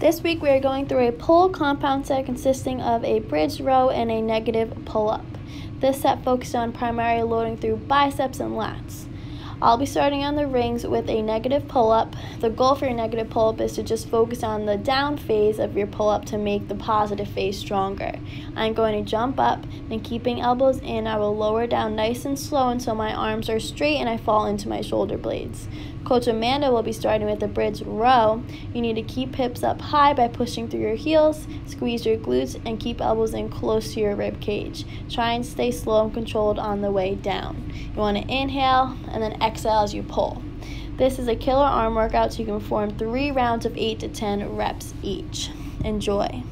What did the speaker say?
This week we are going through a pull compound set consisting of a bridge row and a negative pull-up. This set focused on primarily loading through biceps and lats. I'll be starting on the rings with a negative pull-up. The goal for your negative pull-up is to just focus on the down phase of your pull-up to make the positive phase stronger. I'm going to jump up, then keeping elbows in, I will lower down nice and slow until my arms are straight and I fall into my shoulder blades. Coach Amanda will be starting with the bridge row. You need to keep hips up high by pushing through your heels, squeeze your glutes, and keep elbows in close to your rib cage. Try and stay slow and controlled on the way down. You want to inhale and then exhale as you pull. This is a killer arm workout, so you can perform 3 rounds of 8 to 10 reps each. Enjoy.